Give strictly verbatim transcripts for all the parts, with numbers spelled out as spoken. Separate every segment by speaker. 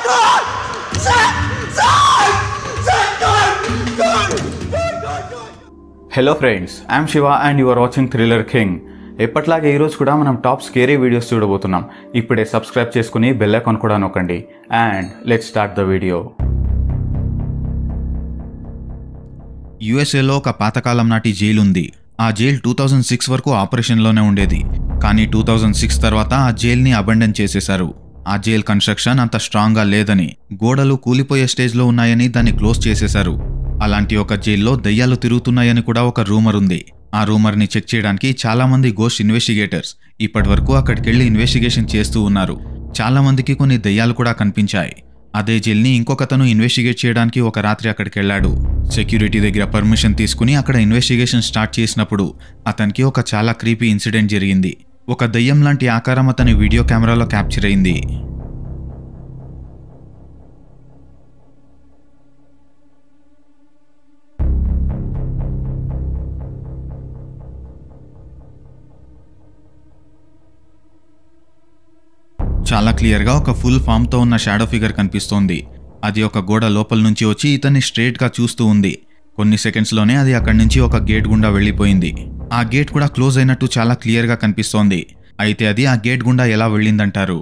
Speaker 1: Hello friends, I am Shiva and you are watching Thriller King. ఎప్పట్లాగే ఈ రోజు కూడా మనం టాప్ స్కేరీ వీడియోస్ చూడబోతున్నాం. ఇప్పుడే సబ్స్క్రైబ్ చేసుకుని బెల్ ఐకాన్ కూడా నొక్కండి. And let's start the video.
Speaker 2: యుఎస్ఏలో ఒక పాతకాలం నాటి జైలు ఉంది. ఆ జైలు టూ థౌజండ్ సిక్స్ వరకు ఆపరేషన్లోనే ఉండేది. కానీ టూ థౌజండ్ సిక్స్ తర్వాత ఆ జైల్ని అబండన్ చేసేశారు. ఆ జైల్ కన్స్ట్రక్షన్ అంత స్ట్రాంగ్గా లేదని, గోడలు కూలిపోయే స్టేజ్లో ఉన్నాయని దాన్ని క్లోజ్ చేసేశారు. అలాంటి ఒక జైల్లో దయ్యాలు తిరుగుతున్నాయని కూడా ఒక రూమర్ ఉంది. ఆ రూమర్ని చెక్ చేయడానికి చాలా మంది గోస్ట్ ఇన్వెస్టిగేటర్స్ ఇప్పటి వరకు అక్కడికెళ్లి ఇన్వెస్టిగేషన్ చేస్తూ ఉన్నారు. చాలా మందికి కొన్ని దయ్యాలు కూడా కనిపించాయి. అదే జైల్ని ఇంకొకతను ఇన్వెస్టిగేట్ చేయడానికి ఒక రాత్రి అక్కడికి వెళ్ళాడు. సెక్యూరిటీ దగ్గర పర్మిషన్ తీసుకుని అక్కడ ఇన్వెస్టిగేషన్ స్టార్ట్ చేసినప్పుడు అతనికి ఒక చాలా క్రీపీ ఇన్సిడెంట్ జరిగింది. ఒక దయ్యం లాంటి ఆకారం అతని వీడియో కెమెరాలో క్యాప్చర్ అయింది. చాలా క్లియర్గా ఒక ఫుల్ ఫామ్తో ఉన్న షాడో ఫిగర్ కనిపిస్తోంది. అది ఒక గోడ లోపల నుంచి వచ్చి ఇతన్ని స్ట్రైట్గా చూస్తూ ఉంది. కొన్ని సెకండ్స్లోనే అది అక్కడి నుంచి ఒక గేట్ గుండా వెళ్ళిపోయింది. ఆ గేట్ కూడా క్లోజ్ అయినట్టు చాలా క్లియర్గా కనిపిస్తోంది. అయితే అది ఆ గేట్ గుండా ఎలా వెళ్ళిందంటారు?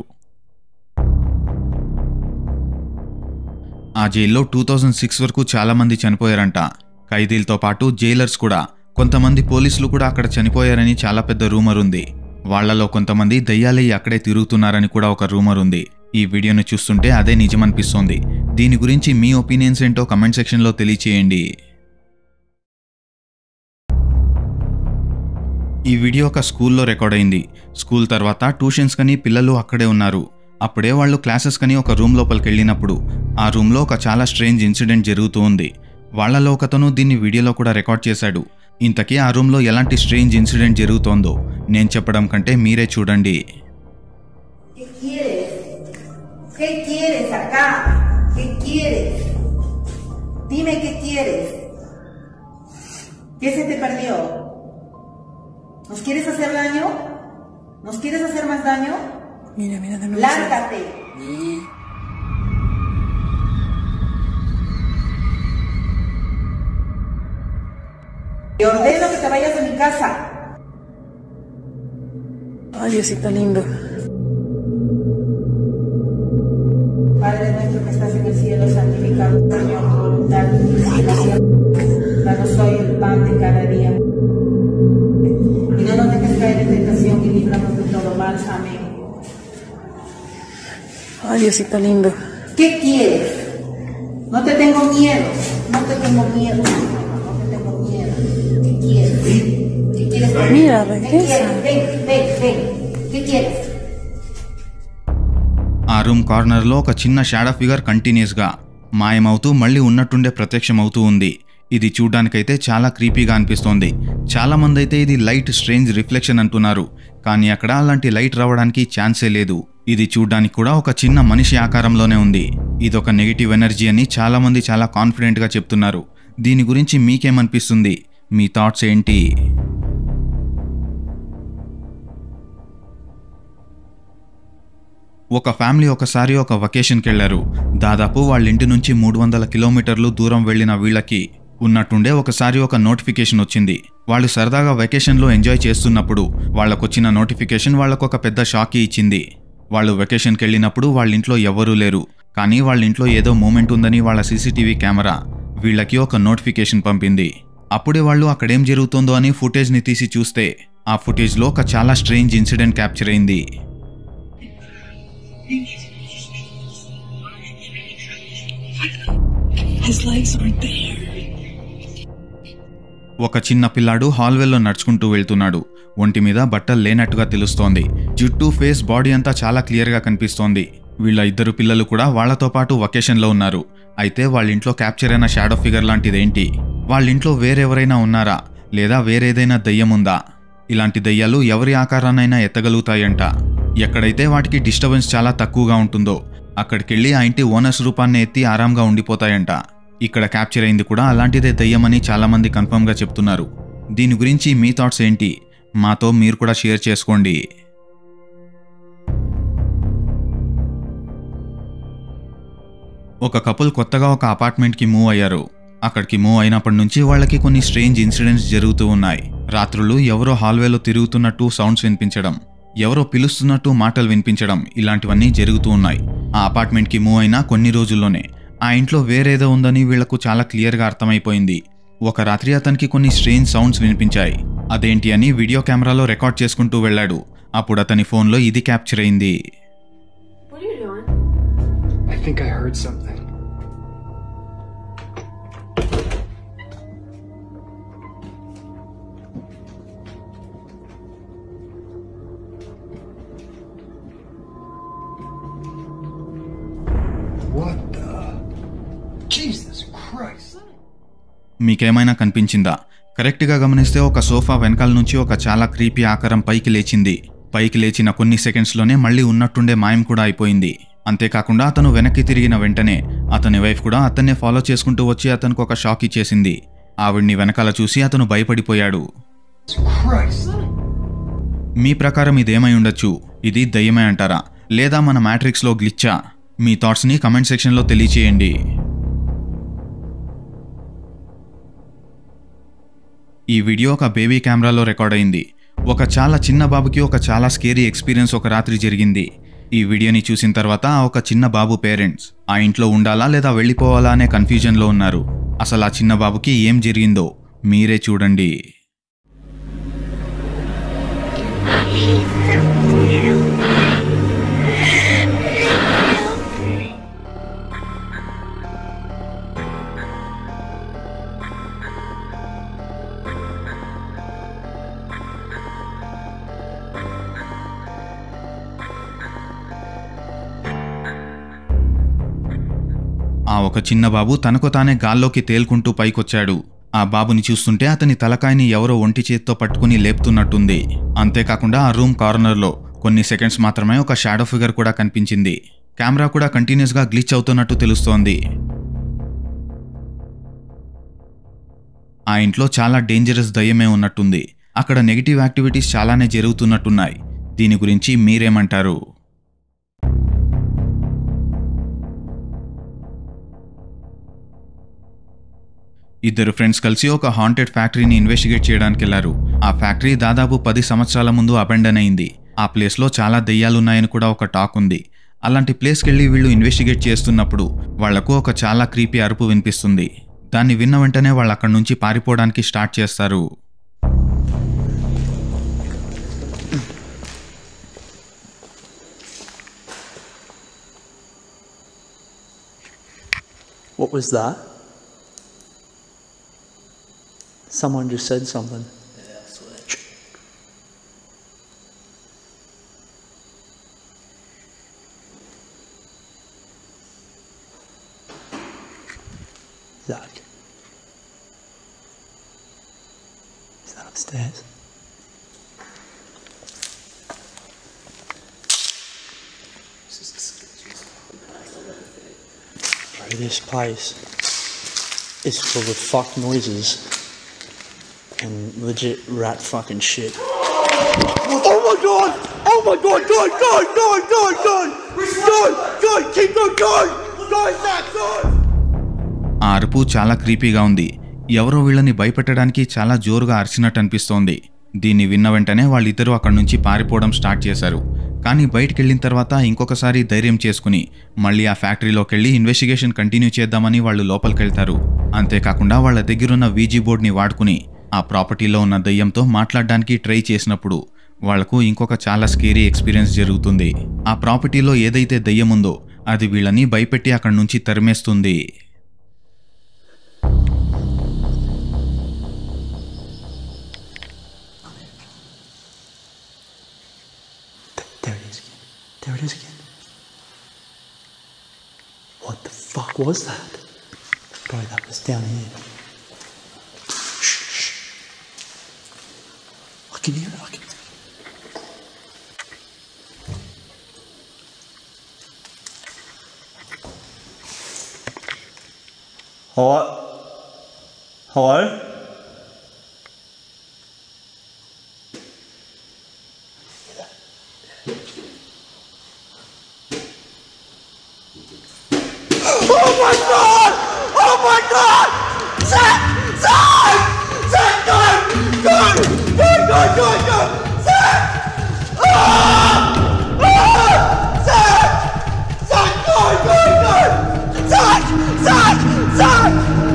Speaker 2: ఆ జైల్లో టూ థౌజండ్ సిక్స్ వరకు చాలా మంది చనిపోయారంట. ఖైదీలతో పాటు జైలర్స్ కూడా, కొంతమంది పోలీసులు కూడా అక్కడ చనిపోయారని చాలా పెద్ద రూమర్ ఉంది. వాళ్లలో కొంతమంది దయ్యాలయ్యి అక్కడే తిరుగుతున్నారని కూడా ఒక రూమర్ ఉంది. ఈ వీడియోని చూస్తుంటే అదే నిజమనిపిస్తోంది. దీని గురించి మీ ఒపీనియన్స్ ఏంటో కమెంట్ సెక్షన్లో తెలియచేయండి. ఈ వీడియో ఒక స్కూల్లో రికార్డ్ అయింది. స్కూల్ తర్వాత ట్యూషన్స్ కని పిల్లలు అక్కడే ఉన్నారు. అప్పుడే వాళ్ళు క్లాసెస్ కని ఒక రూమ్ లోపలికి వెళ్ళినప్పుడు ఆ రూమ్లో ఒక చాలా స్ట్రేంజ్ ఇన్సిడెంట్ జరుగుతూ ఉంది. వాళ్లలో ఒకతను దీన్ని వీడియోలో కూడా రికార్డ్ చేశాడు. ఇంతకీ ఆ రూమ్లో ఎలాంటి స్ట్రేంజ్ ఇన్సిడెంట్ జరుగుతోందో నేను చెప్పడం కంటే మీరే చూడండి.
Speaker 3: Te ordeno que te vayas de mi casa.
Speaker 4: Ay, Diosito lindo.
Speaker 3: Padre nuestro que estás en el cielo, santificado Señor tu voluntad. Danos hoy el pan de cada día. Y no nos dejes caer en tentación y líbranos de todo mal. Amén.
Speaker 4: Ay, Diosito lindo.
Speaker 3: ¿Qué quieres? No te tengo miedo. No te tengo miedo.
Speaker 4: Mira, regresa.
Speaker 3: Ven, ven, ven. ¿Qué quieres?
Speaker 2: ఆ room కార్నర్లో ఒక చిన్న shadow figure కంటిన్యూస్గా మాయమవుతూ మళ్ళీ ఉన్నట్టుండే ప్రత్యక్షమవుతూ ఉంది. ఇది చూడ్డానికైతే చాలా క్రీపీగా అనిపిస్తోంది. చాలా మంది అయితే ఇది లైట్ స్ట్రేంజ్ రిఫ్లెక్షన్ అంటున్నారు. కానీ అక్కడ అలాంటి లైట్ రావడానికి ఛాన్సే లేదు. ఇది చూడ్డానికి కూడా ఒక చిన్న మనిషి ఆకారంలోనే ఉంది. ఇదొక నెగిటివ్ ఎనర్జీ అని చాలా మంది చాలా కాన్ఫిడెంట్గా చెప్తున్నారు. దీని గురించి మీకేమనిపిస్తుంది? మీ థాట్స్ ఏంటి? ఒక ఫ్యామిలీ ఒకసారి ఒక వెకేషన్కి వెళ్లారు. దాదాపు వాళ్ళ ఇంటి నుంచి మూడు వందల కిలోమీటర్లు దూరం వెళ్లిన వీళ్ళకి ఉన్నట్టుండే ఒకసారి ఒక నోటిఫికేషన్ వచ్చింది. వాళ్ళు సరదాగా వెకేషన్లో ఎంజాయ్ చేస్తున్నప్పుడు వాళ్ళకొచ్చిన నోటిఫికేషన్ వాళ్ళకు ఒక పెద్ద షాక్ ఇచ్చింది. వాళ్ళు వెకేషన్కి వెళ్ళినప్పుడు వాళ్ళ ఇంట్లో ఎవరూ లేరు. కానీ వాళ్ళ ఇంట్లో ఏదో మూమెంట్ ఉందని వాళ్ళ సీసీటీవీ కెమెరా వీళ్ళకి ఒక నోటిఫికేషన్ పంపింది. అప్పుడే వాళ్ళు అక్కడేం జరుగుతుందో అని ఫుటేజ్ని తీసి చూస్తే ఆ ఫుటేజ్లో ఒక చాలా స్ట్రేంజ్ ఇన్సిడెంట్ క్యాప్చర్ అయింది. ఒక చిన్న పిల్లాడు హాల్వేలో నడుచుకుంటూ వెళ్తున్నాడు. ఒంటి మీద బట్టలు లేనట్టుగా తెలుస్తోంది. జుట్టు, ఫేస్, బాడీ అంతా చాలా క్లియర్గా కనిపిస్తోంది. వీళ్ళ ఇద్దరు పిల్లలు కూడా వాళ్లతో పాటు వెకేషన్లో ఉన్నారు. అయితే వాళ్ళ ఇంట్లో క్యాప్చర్ అయిన షాడో ఫిగర్ లాంటిదేంటి? వాళ్ళ ఇంట్లో వేరెవరైనా ఉన్నారా, లేదా వేరేదైనా దయ్యం ఉందా? ఇలాంటి దయ్యాలు ఎవరి ఆకారాన్నైనా ఎత్తగలుగుతాయంట. ఎక్కడైతే వాటికి డిస్టర్బెన్స్ చాలా తక్కువగా ఉంటుందో అక్కడికెళ్ళి ఆ ఇంటి ఓనర్స్ రూపాన్ని ఎత్తి ఆరాంగా ఉండిపోతాయంట. ఇక్కడ క్యాప్చర్ అయింది కూడా అలాంటిదే దయ్యమని చాలామంది కన్ఫర్మ్గా చెప్తున్నారు. దీని గురించి మీ థాట్స్ ఏంటి? మాతో మీరు కూడా షేర్ చేసుకోండి. ఒక కపుల్ కొత్తగా ఒక అపార్ట్మెంట్కి మూవ్ అయ్యారు. అక్కడికి మూవ్ అయినప్పటి నుంచి వాళ్ళకి కొన్ని స్ట్రేంజ్ ఇన్సిడెంట్స్ జరుగుతూ ఉన్నాయి. రాత్రులు ఎవరో హాల్వేలో తిరుగుతున్నట్టు సౌండ్స్ వినిపించడం, ఎవరో పిలుస్తున్నట్టు మాటలు వినిపించడం, ఇలాంటివన్నీ జరుగుతూ ఉన్నాయి. ఆ అపార్ట్మెంట్కి మూవ్ అయినా కొన్ని రోజుల్లోనే ఆ ఇంట్లో వేరేదో ఉందని వీళ్లకు చాలా క్లియర్గా అర్థమైపోయింది. ఒక రాత్రి అతనికి కొన్ని స్ట్రేంజ్ సౌండ్స్ వినిపించాయి. అదేంటి అని వీడియో కెమెరాలో రికార్డ్ చేసుకుంటూ వెళ్ళాడు. అప్పుడు అతని ఫోన్లో ఇది క్యాప్చర్ అయింది.
Speaker 5: I think I heard something. What the? Jesus Christ.
Speaker 2: మీకేమైనా కనిపించిందా? కరెక్ట్గా గమనిస్తే ఒక సోఫా వెనకాల నుంచి ఒక చాలా క్రీపీ ఆకారం పైకి లేచింది. పైకి లేచిన కొన్ని సెకండ్స్లోనే మళ్ళీ ఉన్నట్టుండే మాయం కూడా అయిపోయింది. అంతేకాకుండా అతను వెనక్కి తిరిగిన వెంటనే అతని వైఫ్ కూడా అతన్నే ఫాలో చేసుకుంటూ వచ్చి అతనికి ఒక షాక్ ఇచ్చేసింది. ఆవిడ్ని వెనకాల చూసి అతను భయపడిపోయాడు. మీ ప్రకారం ఇదేమై ఉండొచ్చు? ఇది దయ్యమే అంటారా, లేదా మన మ్యాట్రిక్స్లో గ్లిచ్చా? మీ థాట్స్ని కమెంట్ సెక్షన్లో తెలియచేయండి. ఈ వీడియో ఒక బేబీ కెమెరాలో రికార్డ్ అయింది. ఒక చాలా చిన్న బాబుకి ఒక చాలా స్కేరీ ఎక్స్పీరియన్స్ ఒక రాత్రి జరిగింది. ఈ వీడియోని చూసిన తర్వాత ఒక చిన్న బాబు పేరెంట్స్ ఆ ఇంట్లో ఉండాలా లేదా వెళ్ళిపోవాలా అనే కన్ఫ్యూజన్లో ఉన్నారు. అసలు ఆ చిన్న బాబుకి ఏం జరిగిందో మీరే చూడండి. ఆ ఒక చిన్న బాబు తనకు తానే గాల్లోకి తేల్కుంటూ పైకొచ్చాడు. ఆ బాబుని చూస్తుంటే అతని తలకాయని ఎవరో ఒంటి చేత్తో పట్టుకుని లేపుతున్నట్టుంది. అంతేకాకుండా ఆ రూమ్ కార్నర్లో కొన్ని సెకండ్స్ మాత్రమే ఒక షాడో ఫిగర్ కూడా కనిపించింది. కెమెరా కూడా కంటిన్యూస్గా గ్లిచ్ అవుతున్నట్టు తెలుస్తోంది. ఆ ఇంట్లో చాలా డేంజరస్ దయ్యమే ఉన్నట్టుంది. అక్కడ నెగిటివ్ యాక్టివిటీస్ చాలానే జరుగుతున్నట్టున్నాయి. దీని గురించి మీరేమంటారు? ఇద్దరు ఫ్రెండ్స్ కలిసి ఒక హాంటెడ్ ఫ్యాక్టరీని ఇన్వెస్టిగేట్ చేయడానికి వెళ్లారు. ఆ ఫ్యాక్టరీ దాదాపు పది సంవత్సరాల ముందు అబాండన్ అయింది. ఆ ప్లేస్లో చాలా దెయ్యాలున్నాయని కూడా ఒక టాక్ ఉంది. అలాంటి ప్లేస్కి వెళ్ళి వీళ్ళు ఇన్వెస్టిగేట్ చేస్తున్నప్పుడు వాళ్లకు ఒక చాలా క్రీపీ అరుపు వినిపిస్తుంది. దాన్ని విన్న వెంటనే వాళ్ళు అక్కడి నుంచి పారిపోవడానికి స్టార్ట్ చేస్తారు.
Speaker 6: What was that? Someone just said something. Yeah, switch. Zach. Is that upstairs? Bro, this place is full of fuck noises. And legit rat fucking shit. Oh my god! Oh my god! God! God! God! God! God! God! God! Keep going! God! God! Zach! God!
Speaker 2: ఆ అరుపు చాలా క్రీపీగా ఉంది. ఎవరో వీళ్ళని భయపెట్టడానికి చాలా జోరుగా అరిచినట్టు అనిపిస్తోంది. దీన్ని విన్న వెంటనే వాళ్ళిద్దరూ అక్కడి నుంచి పారిపోవడం స్టార్ట్ చేశారు. కానీ బయటికి వెళ్ళిన తర్వాత ఇంకొకసారి ధైర్యం చేసుకుని మళ్ళీ ఆ ఫ్యాక్టరీలోకి వెళ్ళి ఇన్వెస్టిగేషన్ కంటిన్యూ చేద్దామని వాళ్ళు లోపలికి వెళ్తారు. అంతేకాకుండా వాళ్ళ దగ్గరున్న వీజీ బోర్డ్ని వాడుకుని ఆ ప్రాపర్టీలో ఉన్న దయ్యంతో మాట్లాడడానికి ట్రై చేసినప్పుడు వాళ్లకు ఇంకొక చాలా స్కేరీ ఎక్స్పీరియన్స్ జరుగుతుంది. ఆ ప్రాపర్టీలో ఏదైతే దయ్యం ఉందో అది వీళ్ళని భయపెట్టి అక్కడి నుంచి తరిమేస్తుంది.
Speaker 6: There it is again. There it is again. What the fuck was that? Bro, that was down here. I can hear it, I can hear it. Hello? Hello? Oh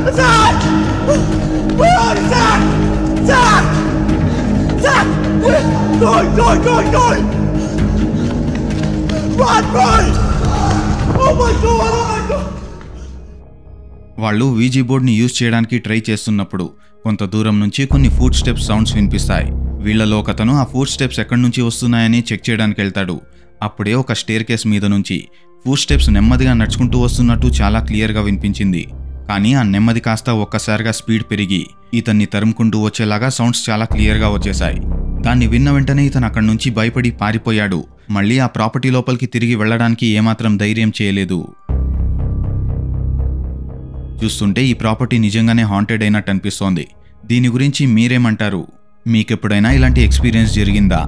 Speaker 7: Zach! Where is Zach? Zach! Zach! Going, going, going, going! Run, run! Oh my god, oh my god!
Speaker 2: వాళ్ళు Ouija బోర్డ్ని use చేయడానికి try చేస్తున్నప్పుడు కొంత దూరం నుంచి కొన్ని foot steps sounds వినిపిస్తాయి. వీళ్ళలో ఒకతను ఆ ఫుట్ స్టెప్స్ ఎక్కడి నుంచి వస్తున్నాయని చెక్ చేయడానికి వెళ్తాడు. అప్పుడే ఒక స్టేర్ కేస్ మీద నుంచి ఫుట్ స్టెప్స్ నెమ్మదిగా నడుచుకుంటూ వస్తున్నట్టు చాలా క్లియర్గా వినిపించింది. కానీ ఆ నెమ్మది కాస్త ఒక్కసారిగా స్పీడ్ పెరిగి ఇతన్ని తరుముకుంటూ వచ్చేలాగా సౌండ్స్ చాలా క్లియర్గా వచ్చేశాయి. దాన్ని విన్న వెంటనే ఇతను అక్కడి నుంచి భయపడి పారిపోయాడు. మళ్ళీ ఆ ప్రాపర్టీ లోపలికి తిరిగి వెళ్లడానికి ఏమాత్రం ధైర్యం చేయలేదు. చూస్తుంటే ఈ ప్రాపర్టీ నిజంగానే హాంటెడ్ అయినట్టు అనిపిస్తోంది. దీని గురించి మీరేమంటారు? మీకెప్పుడైనా ఇలాంటి ఎక్స్పీరియన్స్ జరిగిందా?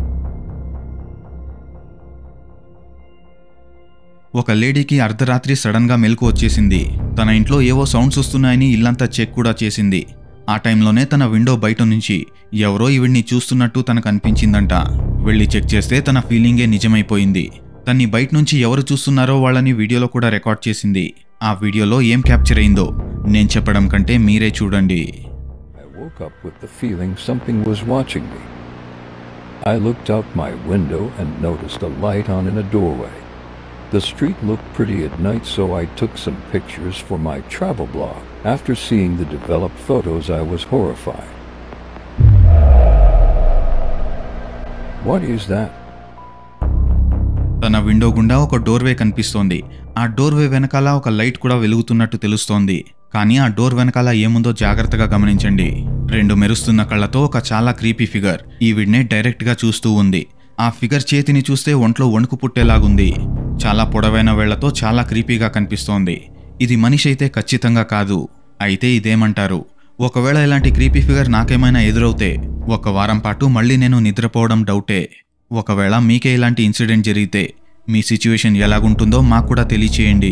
Speaker 2: ఒక లేడీకి అర్ధరాత్రి సడన్గా మెలకు వచ్చేసింది. తన ఇంట్లో ఏవో సౌండ్స్ వస్తున్నాయని ఇల్లంతా చెక్ కూడా చేసింది. ఆ టైంలోనే తన విండో బయట నుంచి ఎవరో ఈవిడ్ని చూస్తున్నట్టు తనకు అనిపించిందంట. వెళ్ళి చెక్ చేస్తే తన ఫీలింగే నిజమైపోయింది. తన్ని బయట నుంచి ఎవరు చూస్తున్నారో వాళ్ళని వీడియోలో కూడా రికార్డ్ చేసింది. ఆ వీడియోలో ఏం క్యాప్చర్ అయిందో నేను చెప్పడం కంటే మీరే చూడండి.
Speaker 8: I woke up with the feeling something was watching me. I looked out my window and noticed a light on in a doorway. The street looked pretty at night, so I took some pictures for my travel blog. After seeing the developed photos, I was horrified. What is that?
Speaker 2: తన window గుండా ఒక doorway కనిపిస్తోంది. ఆ doorway వెనకాల ఒక light కూడా వెలుగుతున్నట్టు తెలుస్తోంది. కానీ ఆ డోర్ వెనకాల ఏముందో జాగ్రత్తగా గమనించండి. రెండు మెరుస్తున్న కళ్ళతో ఒక చాలా క్రీపీ ఫిగర్ ఈవిడ్నే డైరెక్ట్ గా చూస్తూ ఉంది. ఆ ఫిగర్ చేతిని చూస్తే ఒంట్లో వణుకు పుట్టేలాగుంది. చాలా పొడవైన వేళ్లతో చాలా క్రీపీగా కనిపిస్తోంది. ఇది మనిషి అయితే ఖచ్చితంగా కాదు. అయితే ఇదేమంటారు? ఒకవేళ ఇలాంటి క్రీపీ ఫిగర్ నాకేమైనా ఎదురవుతే ఒక వారం పాటు మళ్ళీ నేను నిద్రపోవడం డౌటే. ఒకవేళ మీకే ఇలాంటి ఇన్సిడెంట్ జరిగితే మీ సిచ్యువేషన్ ఎలాగుంటుందో మాకు కూడా తెలియచేయండి.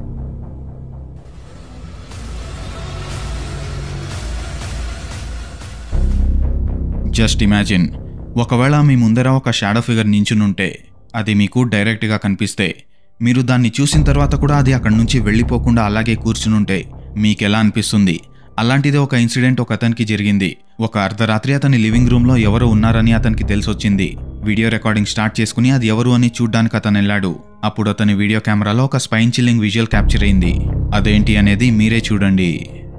Speaker 2: జస్ట్ ఇమాజిన్, ఒకవేళ మీ ముందర ఒక షాడో ఫిగర్ నించునుంటే అది మీకు డైరెక్ట్గా కనిపిస్తే మీరు దాన్ని చూసిన తర్వాత కూడా అది అక్కడి నుంచి వెళ్ళిపోకుండా అలాగే కూర్చునుంటే మీకెలా అనిపిస్తుంది? అలాంటిదే ఒక ఇన్సిడెంట్ ఒక అతనికి జరిగింది. ఒక అర్ధరాత్రి అతని లివింగ్ రూమ్లో ఎవరో ఉన్నారని అతనికి తెలిసొచ్చింది. వీడియో రికార్డింగ్ స్టార్ట్ చేసుకుని అది ఎవరు అని చూడ్డానికి అతను వెళ్ళాడు. అప్పుడు అతని వీడియో కెమెరాలో ఒక స్పైన్ చిల్లింగ్ విజువల్ క్యాప్చర్ అయింది. అదేంటి అనేది మీరే చూడండి.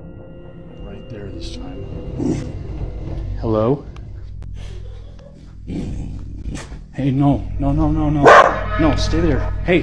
Speaker 9: Hello? Hey, no, no, no, no, no. No, stay there. Hey.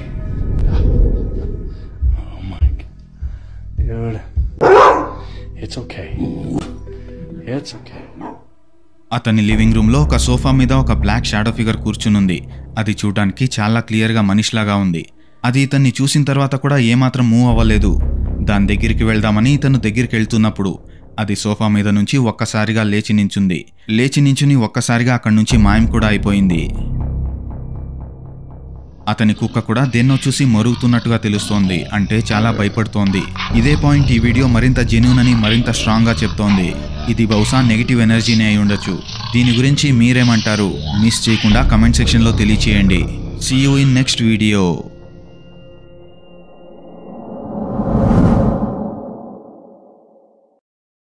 Speaker 9: Oh my God. Dude. It's okay. It's okay.
Speaker 2: అతని లివింగ్ రూమ్లో ఒక సోఫా మీద ఒక బ్లాక్ షాడో ఫిగర్ కూర్చునుంది. అది చూడడానికి చాలా క్లియర్గా మనిషిలాగా ఉంది. అది ఇతన్ని చూసిన తర్వాత కూడా ఏమాత్రం మూవ్ అవ్వలేదు. దాని దగ్గరికి వెళ్దామని ఇతను దగ్గరికి వెళ్తున్నప్పుడు అది సోఫా మీద నుంచి ఒక్కసారిగా లేచి నించుంది. లేచి నించుని ఒక్కసారిగా అక్కడి నుంచి మాయం కూడా అయిపోయింది. అతని కుక్క కూడా దేన్నో చూసి మరుగుతున్నట్టుగా తెలుస్తోంది. అంటే చాలా భయపడుతోంది. ఇదే పాయింట్ ఈ వీడియో మరింత జెన్యూన్ అని మరింత స్ట్రాంగ్గా చెప్తోంది. ఇది బహుశా నెగిటివ్ ఎనర్జీనే అయి ఉండొచ్చు. దీని గురించి మీరేమంటారు? మిస్ చేయకుండా కమెంట్ సెక్షన్లో తెలియచేయండి. See you in next video.